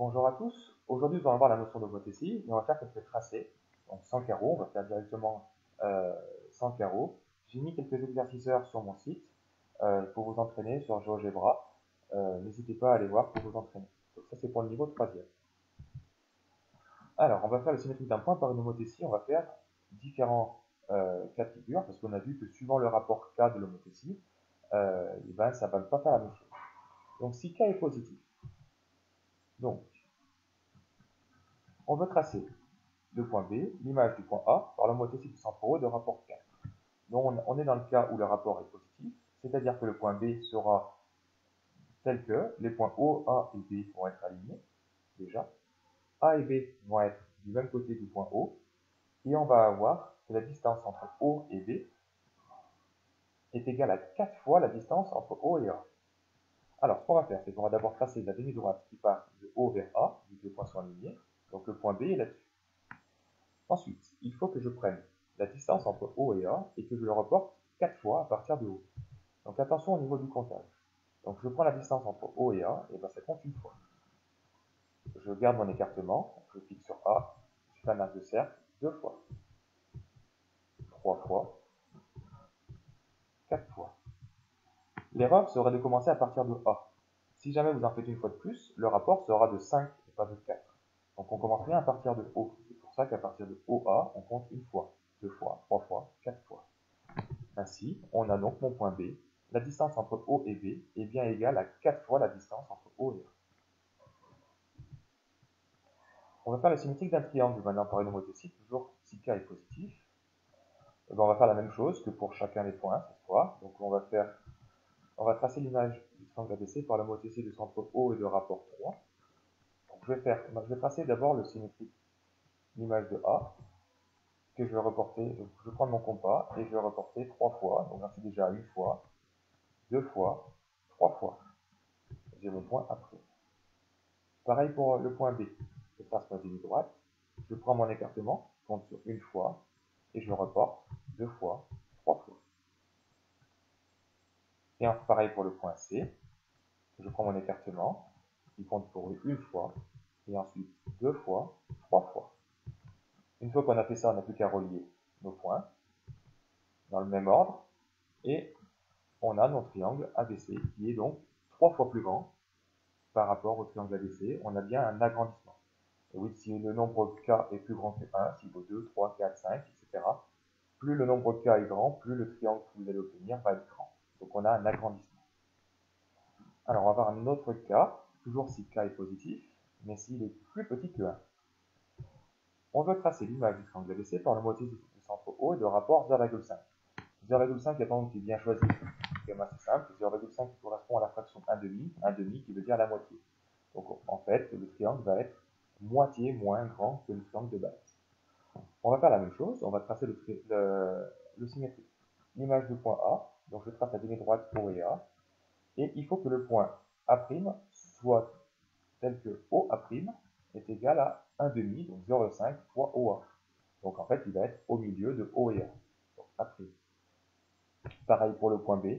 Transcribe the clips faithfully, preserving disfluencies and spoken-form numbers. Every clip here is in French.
Bonjour à tous, aujourd'hui nous allons voir la notion d'homothétie et on va faire quelques tracés, donc sans carreaux, on va faire directement euh, sans carreaux. J'ai mis quelques exerciceurs sur mon site euh, pour vous entraîner sur GeoGebra, euh, n'hésitez pas à aller voir pour vous entraîner. Donc ça c'est pour le niveau troisième. Alors on va faire la symétrie d'un point par une homothétie, on va faire différents euh, cas de figure parce qu'on a vu que suivant le rapport K de l'homothétie, euh, et ben, ça ne va pas faire la même chose. Donc si K est positif, donc on veut tracer de point B, l'image du point A, par l'homothétie du centre O de rapport K. Donc on est dans le cas où le rapport est positif, c'est-à-dire que le point B sera tel que les points O, A et B vont être alignés, déjà. A et B vont être du même côté du point O, et on va avoir que la distance entre O et B est égale à quatre fois la distance entre O et A. Alors, ce qu'on va faire, c'est qu'on va d'abord tracer la demi-droite qui part de O vers A, vu que les points sont alignés, donc le point B est là-dessus. Ensuite, il faut que je prenne la distance entre O et A et que je le reporte quatre fois à partir de O. Donc attention au niveau du comptage. Donc je prends la distance entre O et A, et bien ça compte une fois. Je garde mon écartement, je clique sur A, je fais un arc de cercle, deux fois, trois fois, quatre fois. L'erreur serait de commencer à partir de A. Si jamais vous en faites une fois de plus, le rapport sera de cinq et pas de quatre. Donc on commence bien à partir de O. C'est pour ça qu'à partir de O A, on compte une fois, deux fois, trois fois, quatre fois. Ainsi, on a donc mon point B. La distance entre O et B est bien égale à quatre fois la distance entre O et A. On va faire la symétrique d'un triangle maintenant par une homothétie, toujours si K est positif. Et bien on va faire la même chose que pour chacun des points cette fois. Donc on va faire, on va tracer l'image du triangle A B C par l'homothétie du centre O et de rapport trois. Donc je vais faire, je vais tracer d'abord le symétrique, l'image de A, que je vais reporter, je vais prendre mon compas et je vais reporter trois fois. Donc là c'est déjà une fois, deux fois, trois fois. J'ai mon point après. Pareil pour le point B. Je trace ma ligne droite, je prends mon écartement, je compte sur une fois, et je reporte deux fois, trois fois. Et enfin, pareil pour le point C, je prends mon écartement, qui compte pour une fois, et ensuite deux fois, trois fois. Une fois qu'on a fait ça, on n'a plus qu'à relier nos points, dans le même ordre, et on a notre triangle A B C, qui est donc trois fois plus grand par rapport au triangle A B C. On a bien un agrandissement. Et oui, si le nombre K est plus grand que un, s'il vaut deux, trois, quatre, cinq, et cetera, plus le nombre de K est grand, plus le triangle que vous allez obtenir va être grand. Donc on a un agrandissement. Alors on va voir un autre cas, toujours si K est positif, mais s'il est plus petit que un. On veut tracer l'image du triangle A B C par l'homothétie du centre O et de rapport zéro virgule cinq. zéro virgule cinq étant qui est bien choisi, c'est assez simple, zéro virgule cinq correspond à la fraction un demi, un demi qui veut dire la moitié. Donc en fait, le triangle va être moitié moins grand que le triangle de base. On va faire la même chose, on va tracer le, le, le symétrique. L'image du point A, donc je trace la demi-droite O et A, et il faut que le point A' soit tel que O A' est égal à un demi, donc zéro virgule cinq fois O A. Donc en fait, il va être au milieu de O et A. Donc A'. Pareil pour le point B,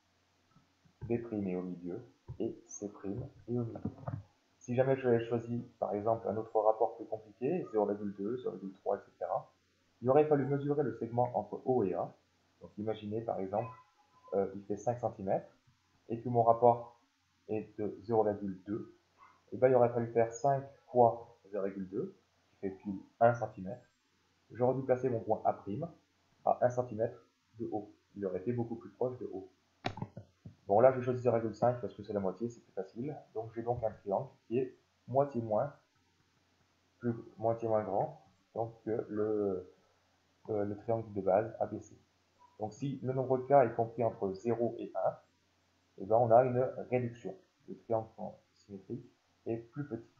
B' est au milieu, et C' est au milieu. Si jamais je vais choisi, par exemple, un autre rapport plus compliqué, zéro virgule deux, zéro virgule trois, et cetera, il aurait fallu mesurer le segment entre O et A. Donc imaginez, par exemple, euh, il fait cinq centimètres, et que mon rapport est de zéro virgule deux, et bien il aurait fallu faire cinq fois zéro virgule deux, qui fait pile un centimètre. J'aurais dû placer mon point A' à un centimètre de haut. Il aurait été beaucoup plus proche de haut. Bon, là, j'ai choisi zéro virgule cinq parce que c'est la moitié, c'est plus facile. Donc, j'ai donc un triangle qui est moitié moins, plus, moitié moins grand donc, que le, euh, le triangle de base A B C. Donc, si le nombre de K est compris entre zéro et un, et ben, on a une réduction. Le triangle symétrique est plus petit.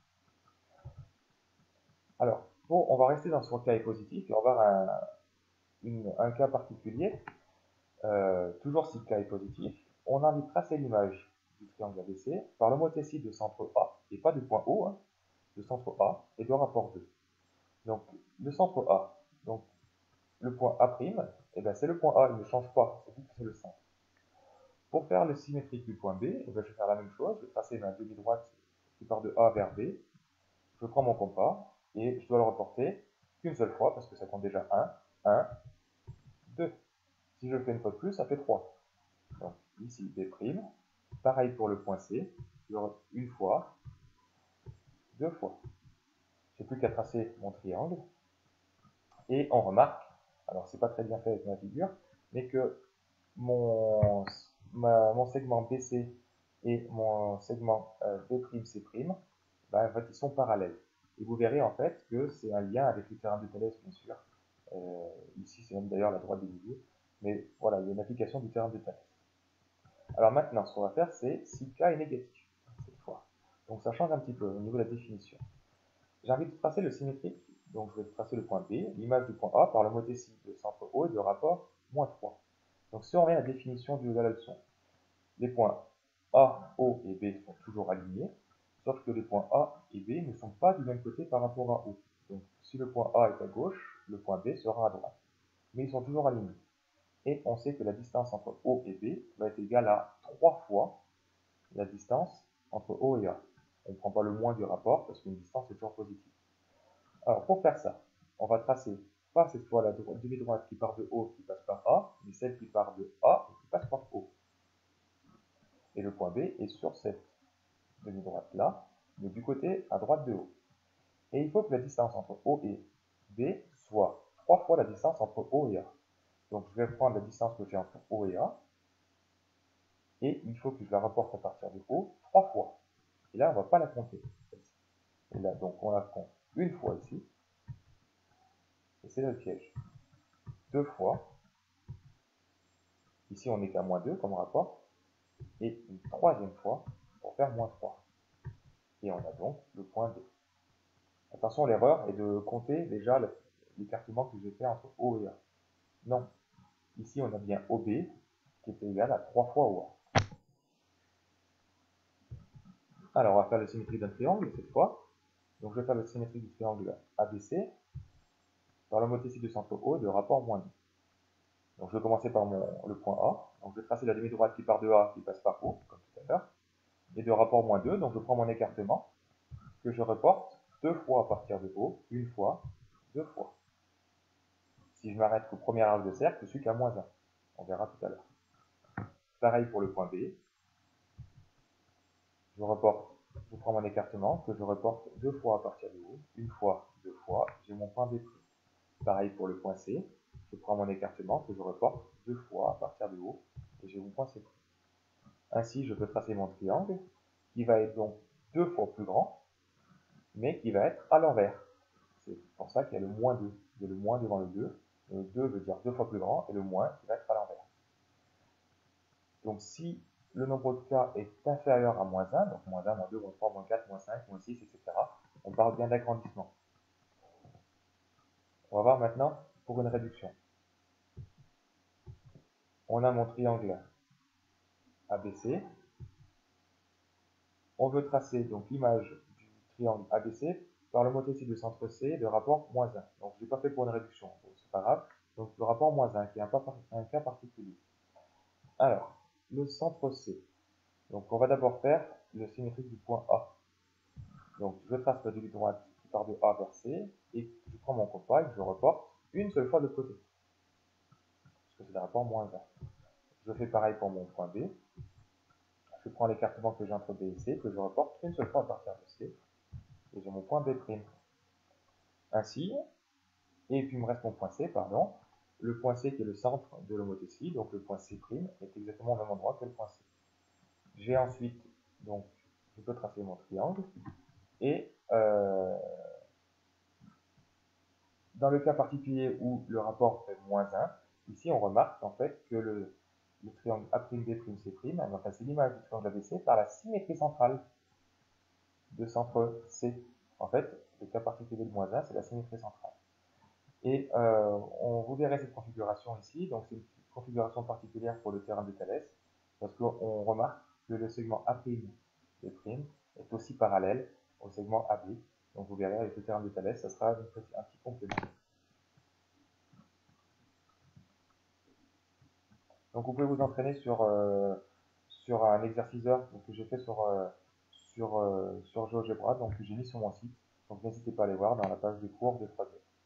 Alors, bon, on va rester dans ce cas est positif et on va voir un, une, un cas particulier. Euh, toujours si K est positif, on a envie de tracer l'image du triangle A B C par l'homothétie de centre A, et pas du point O, hein, de centre A et de rapport deux. Donc, le centre A, donc le point A', eh ben, c'est le point A, il ne change pas, c'est le cinq. Pour faire le symétrique du point B, eh ben, je vais faire la même chose, je vais tracer ma demi-droite qui part de A vers B, je prends mon compas et je dois le reporter qu'une seule fois parce que ça compte déjà un, un, deux. Si je le fais une fois de plus, ça fait trois. Donc ici B', pareil pour le point C, une fois, deux fois. J'ai plus qu'à tracer mon triangle et on remarque, alors c'est pas très bien fait avec ma figure, mais que mon, ma, mon segment B C et mon segment euh, B', C', ben, en fait, ils sont parallèles. Et vous verrez en fait que c'est un lien avec le théorème de Thalès, bien sûr. Euh, ici, c'est même d'ailleurs la droite des milieux. Mais voilà, il y a une application du théorème de Thalès. Alors maintenant, ce qu'on va faire, c'est si K est négatif, cette fois. Donc ça change un petit peu au niveau de la définition. J'ai envie de tracer le symétrique, donc je vais tracer le point B, l'image du point A par l'homothétie de centre O et de rapport moins trois. Donc si on revient à la définition de la leçon, les points A, O et B sont toujours alignés, sauf que les points A et B ne sont pas du même côté par rapport à O. Donc si le point A est à gauche, le point B sera à droite. Mais ils sont toujours alignés. Et on sait que la distance entre O et B va être égale à trois fois la distance entre O et A. On ne prend pas le moins du rapport parce qu'une distance est toujours positive. Alors pour faire ça, on va tracer pas cette fois la demi-droite qui part de O qui passe par A, mais celle qui part de A et qui passe par O. Et le point B est sur cette demi-droite là, mais du côté à droite de O. Et il faut que la distance entre O et B soit trois fois la distance entre O et A. Donc je vais prendre la distance que j'ai entre O et A, et il faut que je la rapporte à partir de O trois fois. Et là, on ne va pas la compter. Et là, donc on la compte une fois ici, et c'est le piège. Deux fois, ici on n'est qu'à moins deux comme rapport, et une troisième fois pour faire moins trois. Et on a donc le point B. Attention, l'erreur est de compter déjà l'écartement que j'ai fait entre O et A. Non, ici on a bien O B qui est égal à trois fois O A. Alors on va faire la symétrie d'un triangle cette fois. Donc je vais faire la symétrie du triangle A B C par l'homothétie du centre O et de rapport moins deux. Donc je vais commencer par mon, le point A. Donc je vais tracer la demi-droite qui part de A qui passe par O, comme tout à l'heure. Et de rapport moins deux, donc je prends mon écartement que je reporte deux fois à partir de O, une fois, deux fois. Si je m'arrête qu'au premier arc de cercle, je suis qu'à moins un. On verra tout à l'heure. Pareil pour le point B. Je reporte, je prends mon écartement que je reporte deux fois à partir de O, une fois, deux fois, j'ai mon point B'. Pareil pour le point C. Je prends mon écartement que je reporte deux fois à partir de O et j'ai mon point C'. Ainsi, je peux tracer mon triangle qui va être donc deux fois plus grand, mais qui va être à l'envers. C'est pour ça qu'il y a le moins deux. Il y a le moins devant le deux. Le deux veut dire deux fois plus grand et le moins qui va être à l'envers. Donc si le nombre de cas est inférieur à moins un, donc moins un, moins deux, moins trois, moins quatre, moins cinq, moins six, et cetera, on parle bien d'agrandissement. On va voir maintenant pour une réduction. On a mon triangle A B C. On veut tracer donc l'image du triangle A B C par l'homothétie de centre C de rapport moins un. Donc je ne l'ai pas fait pour une réduction, bon, c'est pas grave. Donc le rapport moins un, qui est un, un cas particulier. Alors, le centre C. Donc on va d'abord faire le symétrique du point A. Donc je trace la demi-droite qui part de A vers C, et je prends mon compas et je reporte une seule fois de l'autre côté. Parce que c'est le rapport moins un. Je fais pareil pour mon point B. Je prends l'écartement que j'ai entre B et C, que je reporte une seule fois à partir de C, et j'ai mon point B'. Ainsi, et puis il me reste mon point C, pardon. Le point C qui est le centre de l'homothétie, donc le point C' est exactement au même endroit que le point C. J'ai ensuite, donc, je peux tracer mon triangle, et euh, dans le cas particulier où le rapport fait moins un, ici on remarque en fait que le, le triangle A'B', C', enfin c'est l'image du triangle A B C par la symétrie centrale de centre C. En fait, le cas particulier de moins un, c'est la symétrie centrale. Et euh, on, vous verrez cette configuration ici, donc c'est une configuration particulière pour le théorème de Thalès, parce qu'on remarque que le segment A', B' est aussi parallèle au segment A B. Donc vous verrez avec le théorème de Thalès, ça sera un petit complément. Donc vous pouvez vous entraîner sur, euh, sur un exerciceur que j'ai fait sur, euh, sur, euh, sur GeoGebra, donc que j'ai mis sur mon site. Donc n'hésitez pas à aller voir dans la page de cours de troisième.